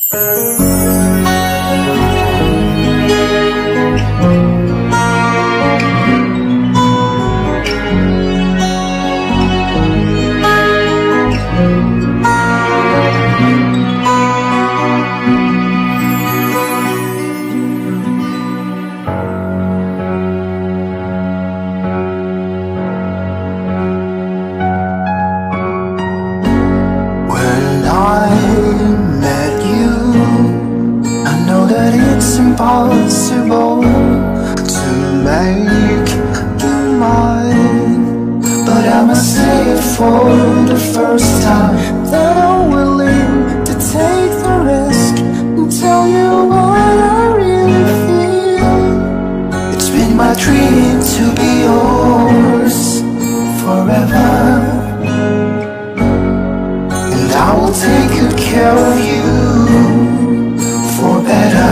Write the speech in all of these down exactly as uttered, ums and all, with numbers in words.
Impossible to make you mine, but I must say it for the first time that I'm willing to take the risk and tell you what I really feel. It's been my dream to be yours forever, and I will take good care of you for better.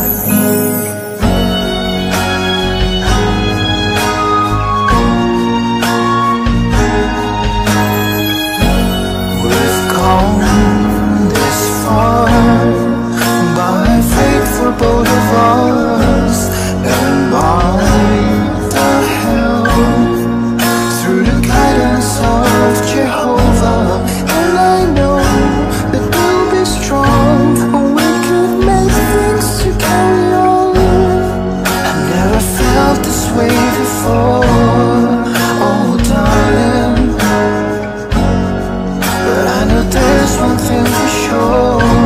Both of us, and by the help through the guidance of Jehovah, and I know that we'll be strong and we could make things to carry on. I've never felt this way before, oh darling, but I know there's one thing for sure.